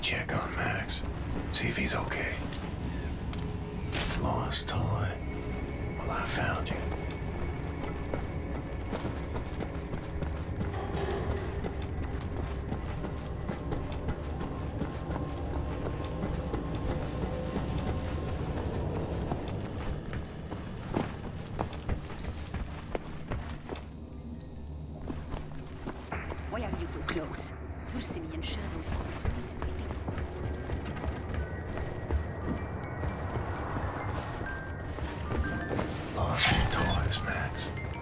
check on Max. See if he's okay. Lost toy. Well, I found you. Why are you so close? Your simian shadows always mean everything. Lost your toys, Max.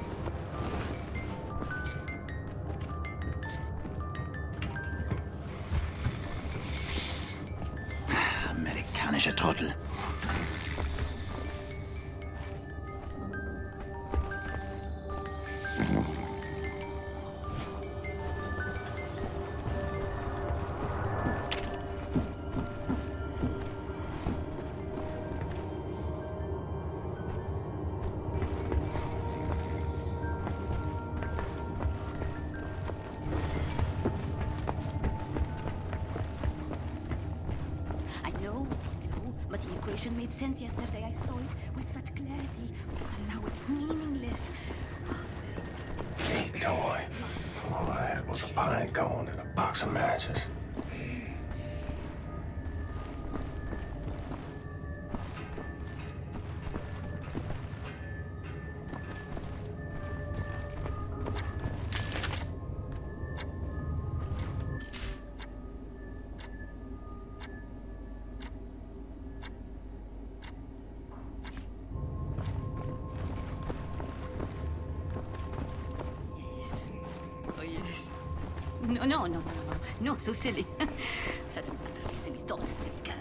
Amerikanischer Trottel. I know, but the equation made sense yesterday. I saw it with such clarity. And now it's meaningless. Hey, toy. All I had was a pine cone and a box of matches. No, so silly. Such a utterly silly thought, silly girl.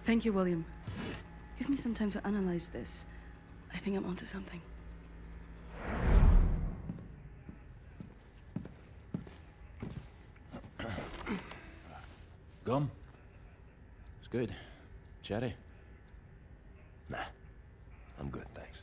Thank you, William. Give me some time to analyze this. I think I'm onto something. Gum? It's good. Cherry? Nah, I'm good, thanks.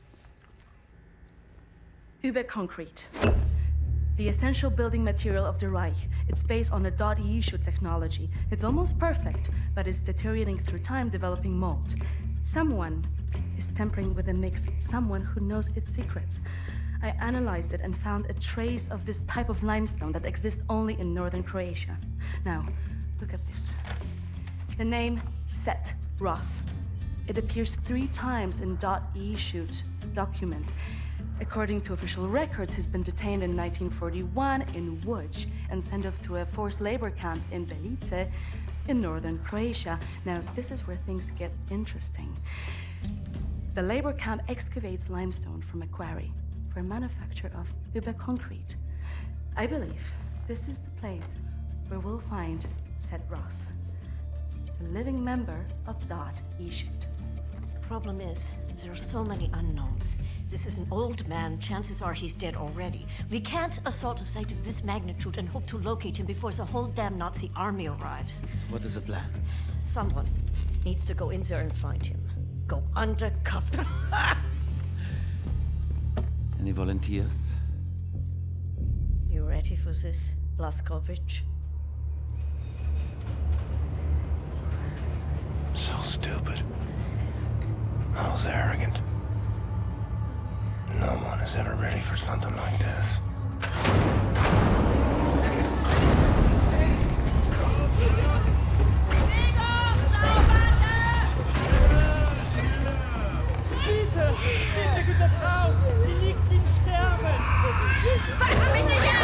Concrete. The essential building material of the Reich. It's based on a .E technology. It's almost perfect, but it's deteriorating through time, developing mold. Someone is tampering with the mix, someone who knows its secrets. I analyzed it and found a trace of this type of limestone that exists only in northern Croatia. Now, look at this. The name Set Roth. It appears 3 times in .E documents. According to official records, he's been detained in 1941 in Łódź and sent off to a forced labor camp in Belice in northern Croatia. Now, this is where things get interesting. The labor camp excavates limestone from a quarry for manufacture of concrete. I believe this is the place where we'll find Set Roth, a living member of .E. Problem is, there are so many unknowns. This is an old man. Chances are he's dead already. We can't assault a site of this magnitude and hope to locate him before the whole damn Nazi army arrives. So what is the plan? Someone needs to go in there and find him. Go undercover. Any volunteers? You ready for this, Blazkowicz? So stupid. I was arrogant. No one is ever ready for something like this. Bitte, bitte, gute Frau! Sie liegt im Sterben! Pfeife mich nicht an!